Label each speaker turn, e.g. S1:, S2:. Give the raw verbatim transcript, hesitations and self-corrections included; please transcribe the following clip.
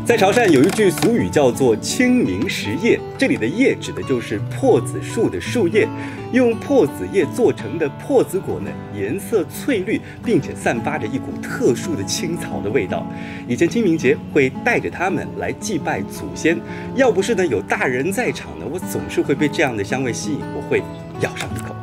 S1: 在潮汕有一句俗语叫做"清明时叶"，这里的叶指的就是破子树的树叶。用破子叶做成的破子果呢，颜色翠绿，并且散发着一股特殊的青草的味道。以前清明节会带着它们来祭拜祖先，要不是呢有大人在场呢，我总是会被这样的香味吸引，我会咬上一口。